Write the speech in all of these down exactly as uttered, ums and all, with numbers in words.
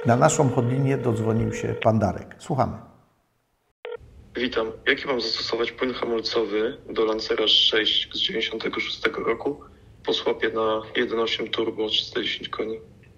Na naszą hotlinę dodzwonił się pan Darek. Słuchamy. Witam. Jaki mam zastosować płyn hamulcowy do Lancera sześć z dziewięćdziesiątego szóstego roku po słapie na jeden przecinek osiem turbo trzysta dziesięć koni?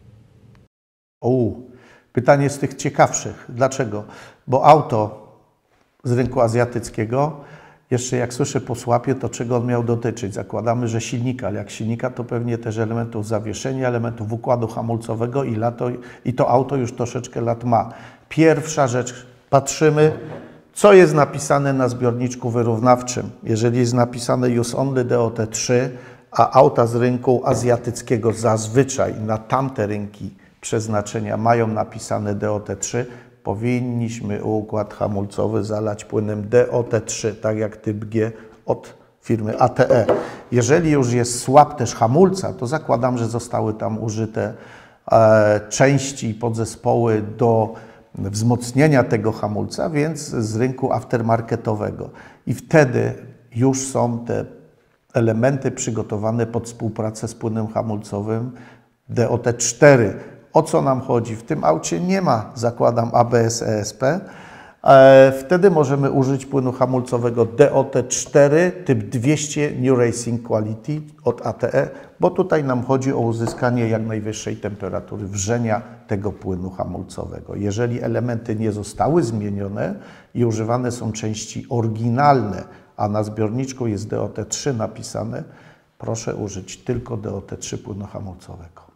O, pytanie z tych ciekawszych. Dlaczego? Bo auto z rynku azjatyckiego, jeszcze jak słyszę po słapie, to czego on miał dotyczyć? Zakładamy, że silnika, ale jak silnika, to pewnie też elementów zawieszenia, elementów układu hamulcowego i, lato, i to auto już troszeczkę lat ma. Pierwsza rzecz, patrzymy, co jest napisane na zbiorniczku wyrównawczym. Jeżeli jest napisane Use Only D O T trzy, a auta z rynku azjatyckiego zazwyczaj na tamte rynki przeznaczenia mają napisane D O T trzy, powinniśmy układ hamulcowy zalać płynem D O T trzy, tak jak typ G od firmy A T E. Jeżeli już jest słab też hamulca, to zakładam, że zostały tam użyte e, części i podzespoły do wzmocnienia tego hamulca, więc z rynku aftermarketowego. I wtedy już są te elementy przygotowane pod współpracę z płynem hamulcowym D O T cztery. O co nam chodzi? W tym aucie nie ma, zakładam, A B S E S P. E, wtedy możemy użyć płynu hamulcowego D O T cztery typ dwieście New Racing Quality od A T E, bo tutaj nam chodzi o uzyskanie jak najwyższej temperatury wrzenia tego płynu hamulcowego. Jeżeli elementy nie zostały zmienione i używane są części oryginalne, a na zbiorniczku jest D O T trzy napisane, proszę użyć tylko D O T trzy płynu hamulcowego.